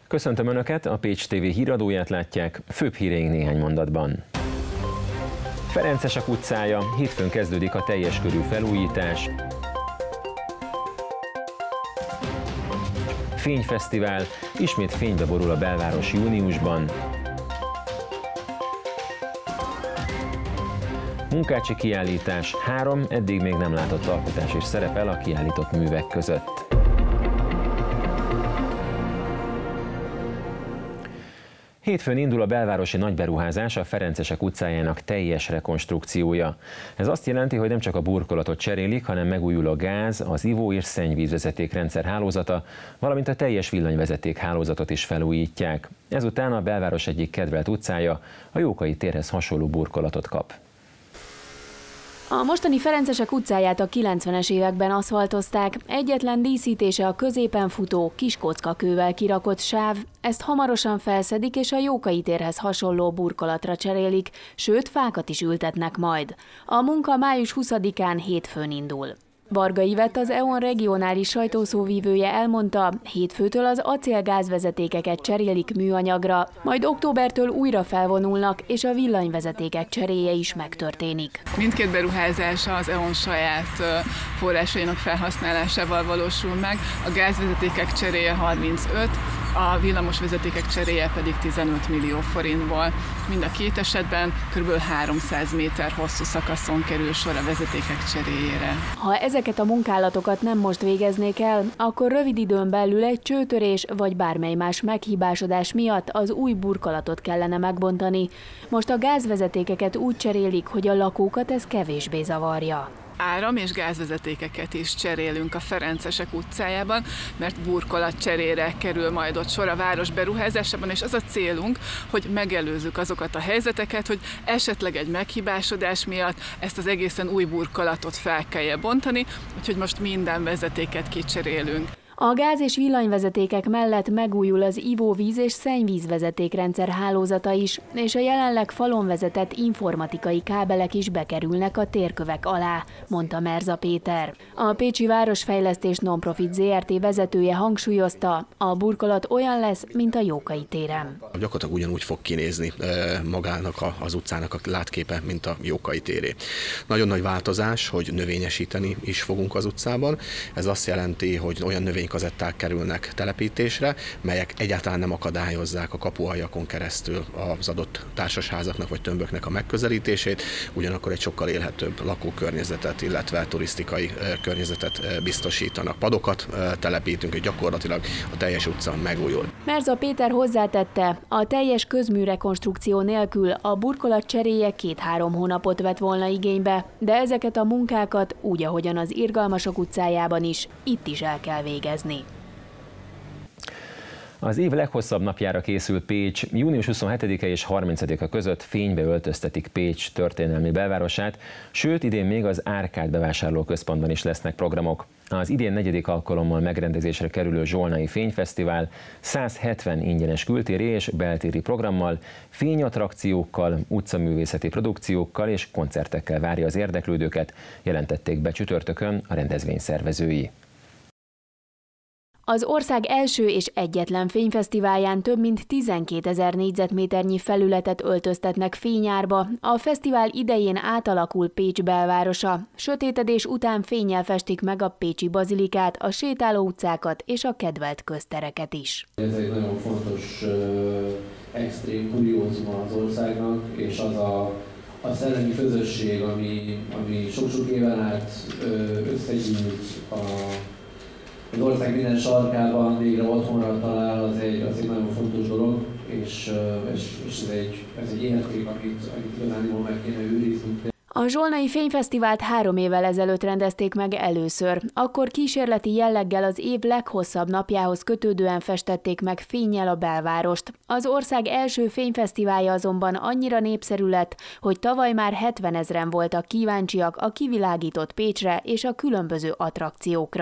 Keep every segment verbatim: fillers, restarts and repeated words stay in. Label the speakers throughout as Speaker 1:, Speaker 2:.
Speaker 1: Köszöntöm Önöket, a Pécs té vé híradóját látják, főbb híreink néhány mondatban. Ferenczesek utcája, hétfőn kezdődik a teljes körű felújítás. Fényfesztivál, ismét fénybe borul a belváros júniusban. Munkácsi kiállítás, három eddig még nem látott alkotás is szerepel a kiállított művek között. Hétfőn indul a belvárosi nagyberuházás, a Ferenczesek utcájának teljes rekonstrukciója. Ez azt jelenti, hogy nem csak a burkolatot cserélik, hanem megújul a gáz, az ivó- és szennyvízvezetékrendszer hálózata, valamint a teljes villanyvezeték hálózatot is felújítják. Ezután a belváros egyik kedvelt utcája a Jókai térhez hasonló burkolatot kap.
Speaker 2: A mostani Ferenczesek utcáját a kilencvenes években aszfaltozták, egyetlen díszítése a középen futó, kis kockakővel kirakott sáv, ezt hamarosan felszedik és a Jókai térhez hasonló burkolatra cserélik, sőt fákat is ültetnek majd. A munka május huszadikán hétfőn indul. Varga Ivett, az é o en regionális sajtószóvívője elmondta, hétfőtől az acélgázvezetékeket cserélik műanyagra, majd októbertől újra felvonulnak, és a villanyvezetékek cseréje is megtörténik.
Speaker 3: Mindkét beruházás az é o en saját forrásainak felhasználásával valósul meg, a gázvezetékek cseréje harmincöt, a villamosvezetékek cseréje pedig tizenöt millió forintból. Mind a két esetben kb. háromszáz méter hosszú szakaszon kerül sor a vezetékek cseréjére.
Speaker 2: Ha ezeket a munkálatokat nem most végeznék el, akkor rövid időn belül egy csőtörés vagy bármely más meghibásodás miatt az új burkolatot kellene megbontani. Most a gázvezetékeket úgy cserélik, hogy a lakókat ez kevésbé zavarja.
Speaker 3: Áram- és gázvezetékeket is cserélünk a Ferenczesek utcájában, mert burkolat cserére kerül majd ott sor a város beruházásában, és az a célunk, hogy megelőzzük azokat a helyzeteket, hogy esetleg egy meghibásodás miatt ezt az egészen új burkolatot fel kelljen bontani, úgyhogy most minden vezetéket kicserélünk.
Speaker 2: A gáz- és villanyvezetékek mellett megújul az ivóvíz- és szennyvízvezetékrendszer hálózata is, és a jelenleg falon vezetett informatikai kábelek is bekerülnek a térkövek alá, mondta Merza Péter. A Pécsi Városfejlesztés Nonprofit zé er té vezetője hangsúlyozta, a burkolat olyan lesz, mint a Jókai téren.
Speaker 4: Gyakorlatilag ugyanúgy fog kinézni magának az utcának a látképe, mint a Jókai téré. Nagyon nagy változás, hogy növényesíteni is fogunk az utcában. Ez azt jelenti, hogy olyan növény kazetták kerülnek telepítésre, melyek egyáltalán nem akadályozzák a kapualjakon keresztül az adott társasházaknak vagy tömböknek a megközelítését, ugyanakkor egy sokkal élhetőbb lakókörnyezetet, illetve turisztikai környezetet biztosítanak. Padokat telepítünk, hogy gyakorlatilag a teljes utca megújul.
Speaker 2: Merza Péter hozzátette, a teljes közműrekonstrukció nélkül a burkolat cseréje két-három hónapot vett volna igénybe, de ezeket a munkákat úgy, ahogyan az Irgalmasok utcájában is, itt is el kell végezni.
Speaker 1: Az év leghosszabb napjára készül Pécs. június huszonhetedike és harmincadika között fénybe öltöztetik Pécs történelmi belvárosát, sőt idén még az Árkád bevásárlóközpontban is lesznek programok. Az idén negyedik alkalommal megrendezésre kerülő Zsolnai Fényfesztivál száz hetven ingyenes kültéri és beltéri programmal, fényattrakciókkal, utcaművészeti produkciókkal és koncertekkel várja az érdeklődőket, jelentették be csütörtökön a rendezvény szervezői.
Speaker 2: Az ország első és egyetlen fényfesztiválján több mint tizenkétezer négyzetméternyi felületet öltöztetnek fényárba. A fesztivál idején átalakul Pécs belvárosa. Sötétedés után fénnyel festik meg a pécsi bazilikát, a sétáló utcákat és a kedvelt köztereket is.
Speaker 5: Ez egy nagyon fontos, extrém kuriózuma az országnak, és az a, a szellemi közösség, ami, ami sok-sok éven át összegyűlt a az ország minden sarkában végre otthonra talál, az egy, az egy nagyon fontos dolog, és, és, és ez, egy, ez egy érték, amit, amit igazán meg kéne őrizni.
Speaker 2: A Zsolnai Fényfesztivált három évvel ezelőtt rendezték meg először. Akkor kísérleti jelleggel az év leghosszabb napjához kötődően festették meg fénnyel a belvárost. Az ország első fényfesztiválja azonban annyira népszerű lett, hogy tavaly már hetvenezren voltak kíváncsiak a kivilágított Pécsre és a különböző attrakciókra.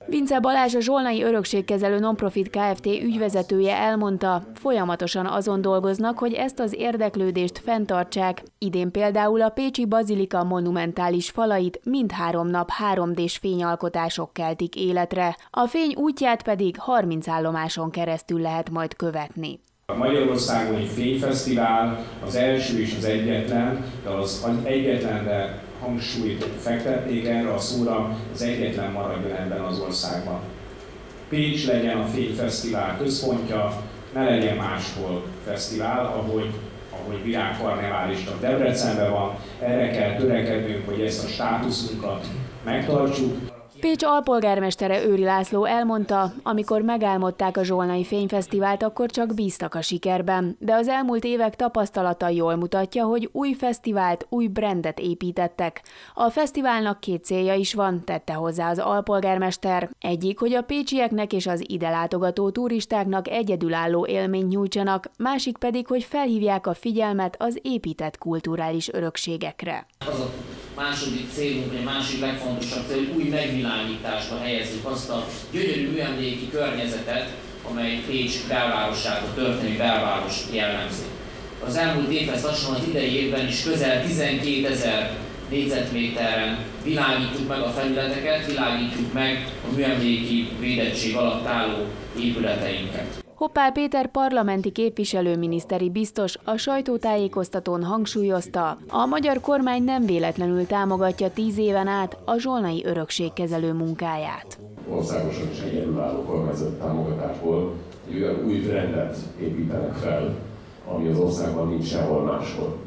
Speaker 2: Vince Balázs, a Zsolnai Örökségkezelő Nonprofit Kft. Ügyvezetője elmondta, folyamatosan azon dolgoznak, hogy ezt az érdeklődést fenntartsák. Idén például a pécsi bazilika monumentális falait mindhárom nap három dés fényalkotások keltik életre. A fény útját pedig harminc állomáson keresztül lehet majd követni.
Speaker 6: Magyarországon egy fényfesztivál, az első és az egyetlen, de az egyetlenre hangsúlyt fektették erre a szóra, az egyetlen maradjon ebben az országban. Pécs legyen a fényfesztivál központja, ne legyen máshol fesztivál, ahogy, ahogy virágkarnevál is csak Debrecenben van. Erre kell törekednünk, hogy ezt a státuszunkat megtartsuk.
Speaker 2: Pécs alpolgármestere Őri László elmondta, amikor megálmodták a Zsolnai Fényfesztivált, akkor csak bíztak a sikerben, de az elmúlt évek tapasztalata jól mutatja, hogy új fesztivált, új brandet építettek. A fesztiválnak két célja is van, tette hozzá az alpolgármester. Egyik, hogy a pécsieknek és az ide látogató turistáknak egyedülálló élményt nyújtsanak, másik pedig, hogy felhívják a figyelmet az épített kulturális örökségekre.
Speaker 7: Az a második célunk, vagy a másik legfontosabb cél, hogy új megvilágításba helyezzük azt a gyönyörű műemléki környezetet, amely Pécs belvárosát, a történelmi belváros jellemzi. Az elmúlt évhez hasonlóan az idei évben is közel tizenkétezer négyzetméteren világítjuk meg a felületeket, világítjuk meg a műemléki védettség alatt álló épületeinket.
Speaker 2: Hoppál Péter parlamenti képviselőminiszteri biztos a sajtótájékoztatón hangsúlyozta, a magyar kormány nem véletlenül támogatja tíz éven át a Zsolnai Örökségkezelő munkáját.
Speaker 8: Országosan is egyedülálló kormányzati támogatásból egy olyan új brandet építenek fel, ami az országban nincs sehol máshol.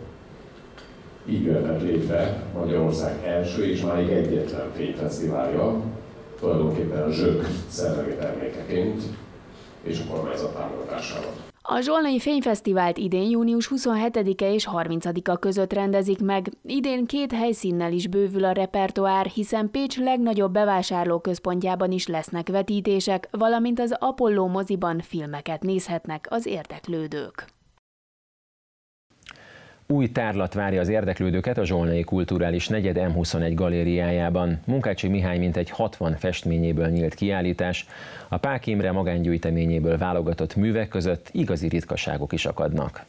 Speaker 8: Így jöhetett létre Magyarország első és máig egyetlen fényfesztiválja, tulajdonképpen a zsök szellemi termékeként, és a kormányzat támogatásával.
Speaker 2: A Zsolnai Fényfesztivált idén június huszonhetedike és harmincadika között rendezik meg. Idén két helyszínnel is bővül a repertoár, hiszen Pécs legnagyobb bevásárlóközpontjában is lesznek vetítések, valamint az Apollo moziban filmeket nézhetnek az érdeklődők.
Speaker 1: Új tárlat várja az érdeklődőket a Zsolnai Kulturális Negyed M huszonegy galériájában. Munkácsi Mihály mintegy hatvan festményéből nyílt kiállítás, a Pák Imre magángyűjteményéből válogatott művek között igazi ritkaságok is akadnak.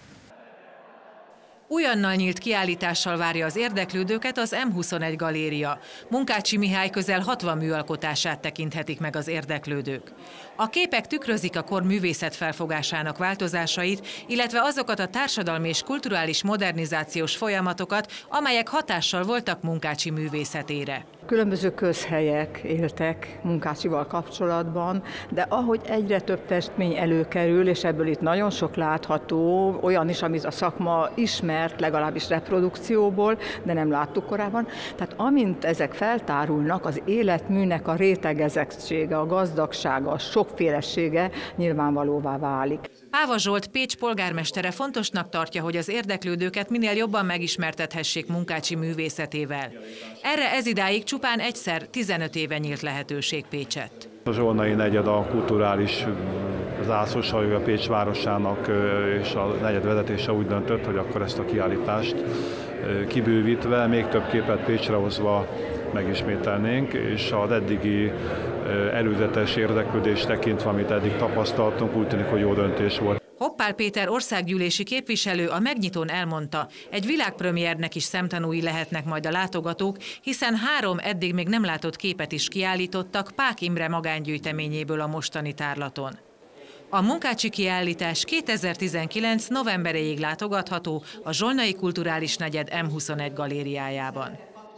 Speaker 9: Újannal nyílt kiállítással várja az érdeklődőket az M huszonegy galéria. Munkácsi Mihály közel hatvan műalkotását tekinthetik meg az érdeklődők. A képek tükrözik a kor művészet felfogásának változásait, illetve azokat a társadalmi és kulturális modernizációs folyamatokat, amelyek hatással voltak Munkácsi művészetére.
Speaker 10: Különböző közhelyek éltek Munkácsival kapcsolatban, de ahogy egyre több festmény előkerül, és ebből itt nagyon sok látható, olyan is, amit a szakma ismert, legalábbis reprodukcióból, de nem láttuk korábban. Tehát amint ezek feltárulnak, az életműnek a rétegezettsége, a gazdagsága, a sokfélesége nyilvánvalóvá válik.
Speaker 9: Páva Zsolt Pécs polgármestere fontosnak tartja, hogy az érdeklődőket minél jobban megismertethessék Munkácsi művészetével. Erre ezidáig csupán egyszer tizenöt éve nyílt lehetőség Pécsett.
Speaker 11: A Zsolnai negyed a kulturális zászlóshajó a Pécs városának, és a negyed vezetése úgy döntött, hogy akkor ezt a kiállítást kibővítve, még több képet Pécsre hozva megismételnénk, és az eddigi előzetes érdeklődést tekintve, amit eddig tapasztaltunk, úgy tűnik, hogy jó döntés volt.
Speaker 9: Hoppál Péter országgyűlési képviselő a megnyitón elmondta, egy világpremiérnek is szemtanúi lehetnek majd a látogatók, hiszen három eddig még nem látott képet is kiállítottak Pák Imre magángyűjteményéből a mostani tárlaton. A Munkácsi kiállítás kétezer-tizenkilenc novemberéig látogatható a Zsolnai Kulturális Negyed M huszonegy galériájában.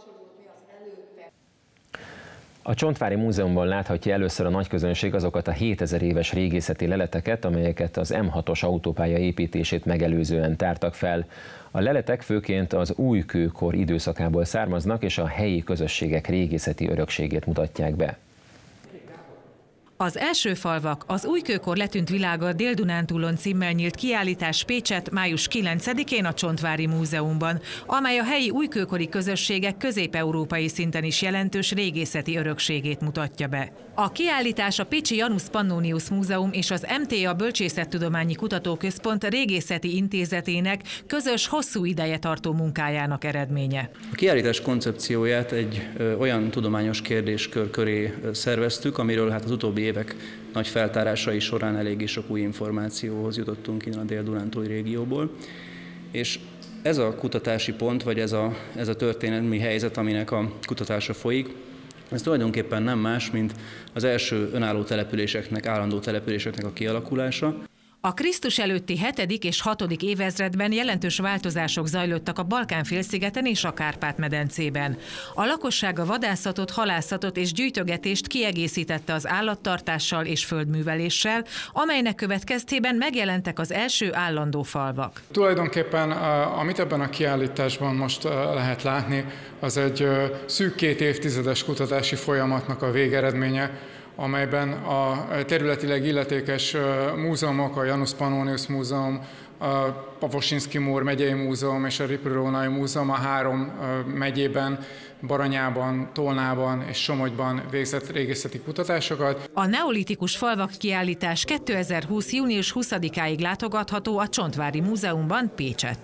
Speaker 1: A Csontvári Múzeumban láthatja először a nagyközönség azokat a hétezer éves régészeti leleteket, amelyeket az M hatos autópálya építését megelőzően tártak fel. A leletek főként az újkőkor időszakából származnak, és a helyi közösségek régészeti örökségét mutatják be.
Speaker 9: Az első falvak, az újkőkor letűnt világa Dél-Dunántúlon címmel nyílt kiállítás Pécsett május kilencedikén a Csontvári Múzeumban, amely a helyi újkőkori közösségek közép-európai szinten is jelentős régészeti örökségét mutatja be. A kiállítás a Pécsi Janus Pannonius Múzeum és az em té á Bölcsészettudományi Kutatóközpont Régészeti Intézetének közös, hosszú ideje tartó munkájának eredménye.
Speaker 12: A kiállítás koncepcióját egy ö, olyan tudományos kérdéskör köré szerveztük, amiről hát az utóbbi évek nagy feltárásai során eléggé sok új információhoz jutottunk innen a dél-dunántúli régióból. És ez a kutatási pont, vagy ez a, ez a történelmi helyzet, aminek a kutatása folyik, ez tulajdonképpen nem más, mint az első önálló településeknek, állandó településeknek a kialakulása.
Speaker 9: A Krisztus előtti hetedik és hatodik évezredben jelentős változások zajlottak a Balkán-félszigeten és a Kárpát-medencében. A lakosság a vadászatot, halászatot és gyűjtögetést kiegészítette az állattartással és földműveléssel, amelynek következtében megjelentek az első állandó falvak.
Speaker 13: Tulajdonképpen, amit ebben a kiállításban most lehet látni, az egy szűk két évtizedes kutatási folyamatnak a végeredménye, amelyben a területileg illetékes múzeumok, a Janus Pannonius Múzeum, a Pavosinski Mór megyei múzeum és a Rippl-Rónai Múzeum a három megyében, Baranyában, Tolnában és Somogyban végzett régészeti kutatásokat.
Speaker 9: A neolitikus falvak kiállítás kétezer-húsz. június huszadikáig látogatható a Csontvári Múzeumban Pécsett.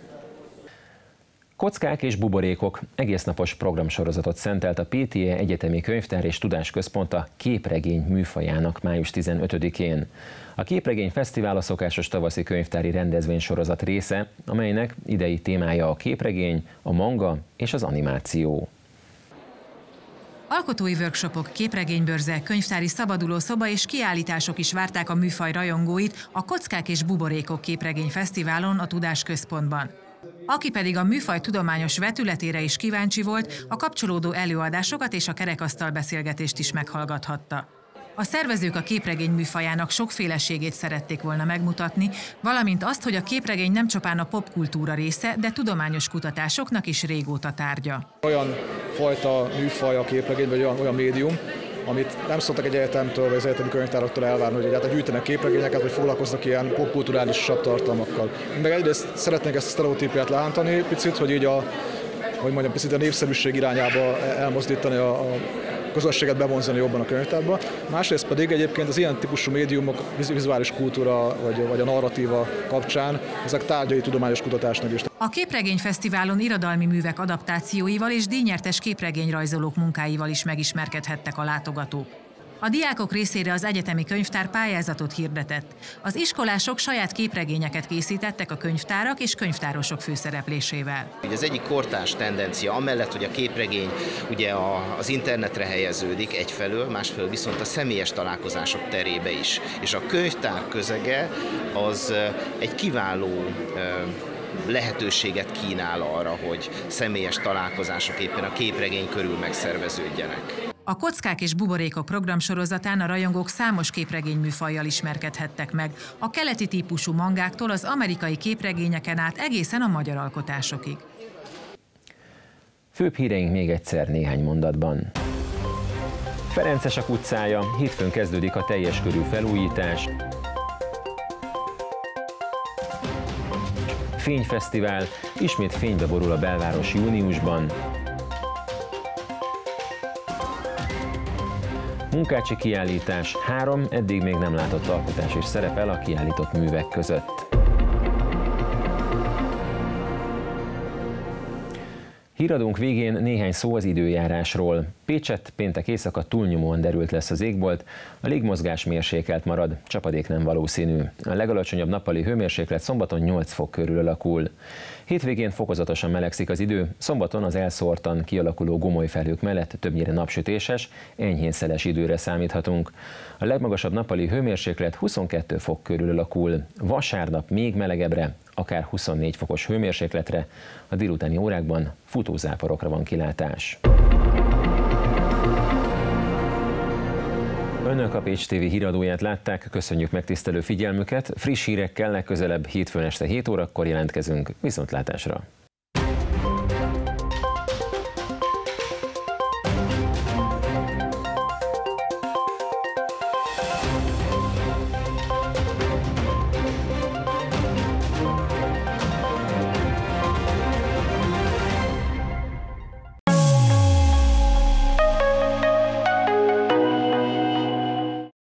Speaker 1: Kockák és buborékok egésznapos programsorozatot szentelt a pé té é Egyetemi Könyvtár és Tudásközpont a képregény műfajának május tizenötödikén. A Képregény Fesztivál a szokásos tavaszi könyvtári rendezvénysorozat része, amelynek idei témája a képregény, a manga és az animáció.
Speaker 9: Alkotói workshopok, képregénybörze, könyvtári szabadulószoba és kiállítások is várták a műfaj rajongóit a Kockák és buborékok képregény fesztiválon a Tudásközpontban. Aki pedig a műfaj tudományos vetületére is kíváncsi volt, a kapcsolódó előadásokat és a kerekasztal beszélgetést is meghallgathatta. A szervezők a képregény műfajának sokféleségét szerették volna megmutatni, valamint azt, hogy a képregény nem csupán a popkultúra része, de tudományos kutatásoknak is régóta tárgya.
Speaker 14: Olyan fajta műfaj a képregény, vagy olyan, olyan médium, amit nem szoktak egy egyetemtől vagy az egyetemi könyvtáraktól elvárni, hogy egyáltalán gyűjtenek képregényeket, vagy foglalkoznak ilyen popkulturálisabb tartalmakkal. Meg egyrészt szeretnénk ezt a sztereotípiát leántani picit, hogy így a, hogy mondjam, picit a népszerűség irányába elmozdítani a, a közönséget, bevonzani jobban a könyvtárba. Másrészt pedig egyébként az ilyen típusú médiumok, vizuális kultúra vagy, vagy a narratíva kapcsán ezek tárgyai tudományos kutatásnak is.
Speaker 9: A Képregényfesztiválon irodalmi művek adaptációival és díjnyertes képregényrajzolók munkáival is megismerkedhettek a látogatók. A diákok részére az egyetemi könyvtár pályázatot hirdetett. Az iskolások saját képregényeket készítettek a könyvtárak és könyvtárosok főszereplésével.
Speaker 15: Ez egyik kortárs tendencia, amellett, hogy a képregény ugye az internetre helyeződik egyfelől, másfelől viszont a személyes találkozások terébe is. És a könyvtár közege az egy kiváló lehetőséget kínál arra, hogy személyes találkozások éppen a képregény körül megszerveződjenek.
Speaker 9: A Kockák és buborékok programsorozatán a rajongók számos képregényműfajjal ismerkedhettek meg, a keleti típusú mangáktól az amerikai képregényeken át egészen a magyar alkotásokig.
Speaker 1: Főbb híreink még egyszer néhány mondatban. Ferencesek utcája, hétfőn kezdődik a teljes körű felújítás. Fényfesztivál, ismét fénybe borul a belváros júniusban. Munkácsi kiállítás, három eddig még nem látott alkotás is szerepel a kiállított művek között. Híradónk végén néhány szó az időjárásról. Pécsett péntek éjszaka túlnyomóan derült lesz az égbolt, a légmozgás mérsékelt marad, csapadék nem valószínű. A legalacsonyabb nappali hőmérséklet szombaton nyolc fok körül alakul. Hétvégén fokozatosan melegszik az idő, szombaton az elszórtan kialakuló gomolyfelhők mellett többnyire napsütéses, enyhén szeles időre számíthatunk. A legmagasabb nappali hőmérséklet huszonkettő fok körül alakul, vasárnap még melegebbre, akár huszonnégy fokos hőmérsékletre, a délutáni órákban futózáporokra van kilátás. Önök a Pécs té vé híradóját látták, köszönjük megtisztelő figyelmüket, friss hírekkel legközelebb hétfőn este hét órakor jelentkezünk, viszontlátásra!